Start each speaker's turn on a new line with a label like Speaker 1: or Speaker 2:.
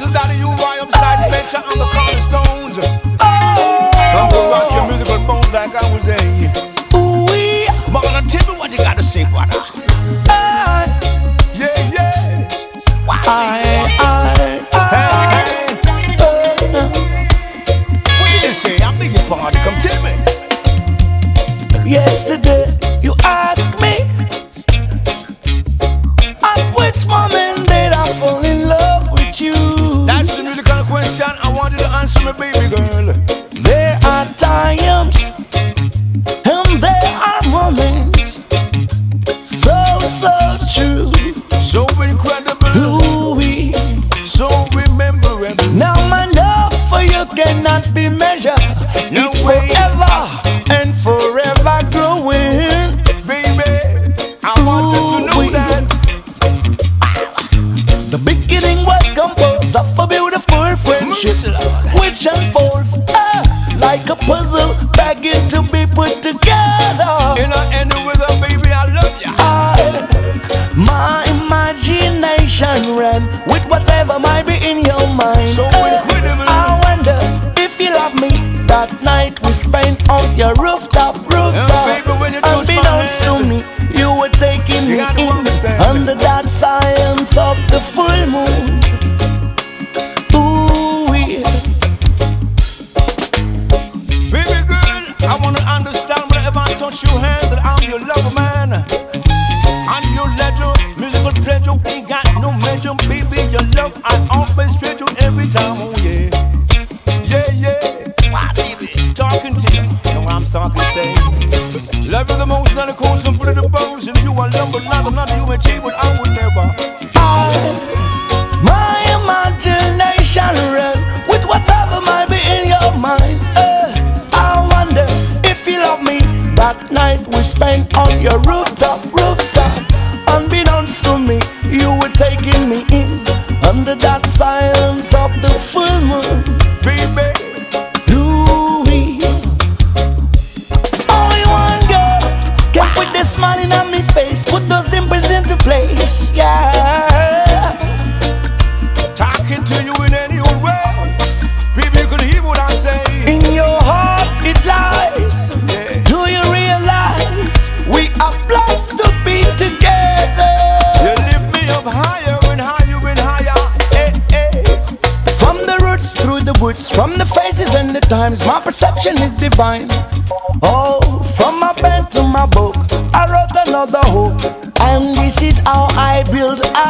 Speaker 1: the daddy, you I am side venture on the cornerstones. Come to rock your musical bones like I was saying. Mama, tell me what you gotta say, brother. Yeah, yeah. What did you say? I'm big party. Come tell me.
Speaker 2: Yesterday you asked me at which moment did I fall in love with you.
Speaker 1: That's the really kind of question I want you to answer me, baby girl.
Speaker 2: There are times and there are moments, so true,
Speaker 1: so incredible,
Speaker 2: ooh-wee,
Speaker 1: so rememberable.
Speaker 2: Now my love for you cannot be measured.
Speaker 1: No
Speaker 2: it's
Speaker 1: way.
Speaker 2: forever and forever growing.
Speaker 1: Baby, I want you to know that
Speaker 2: the beginning was composed of a beautiful friendship, which unfolds like a puzzle begging to be put together.
Speaker 1: in any weather, baby, I love you.
Speaker 2: My imagination ran with whatever might be in your mind.
Speaker 1: So incredible.
Speaker 2: I wonder if you love me. That night we spent on your rooftop.
Speaker 1: baby, when you touch my
Speaker 2: Unbeknownst to
Speaker 1: hand,
Speaker 2: me, you were taking
Speaker 1: you
Speaker 2: me
Speaker 1: gotta
Speaker 2: in
Speaker 1: understand.
Speaker 2: under that science of the full moon. Ooh-wee.
Speaker 1: Baby girl, I wanna understand whenever I touch your hand that I'm your lover, man. I'm your legend, musical pleasure, ain't got no measure. Baby, your love, I always treat you every time, oh yeah. Yeah, yeah. Why, baby? Talking to you, know what I'm talking, say. Love you the most, not the coast, and put it the bones. And you are number, not you and G, but I would never.
Speaker 2: My imagination ran with whatever might be in your mind. I wonder if you love me. That night we spent on your rooftop. Unbeknownst to me, you were taking me in under that silence of the full moon.
Speaker 1: Baby,
Speaker 2: Ooh-wee. Only one girl can put the smile in on me face, put those dimples into place, yeah.
Speaker 1: talking to you in any old way. Baby, you can hear what I say.
Speaker 2: In your heart it lies.
Speaker 1: Yeah.
Speaker 2: Do you realize we are blessed to be together?
Speaker 1: You lift me up higher and higher and higher. Hey, hey.
Speaker 2: From the roots through the woods, from the faces and the times, my perception is divine. Oh, from my pen to my book, I wrote another hook, and this is how I build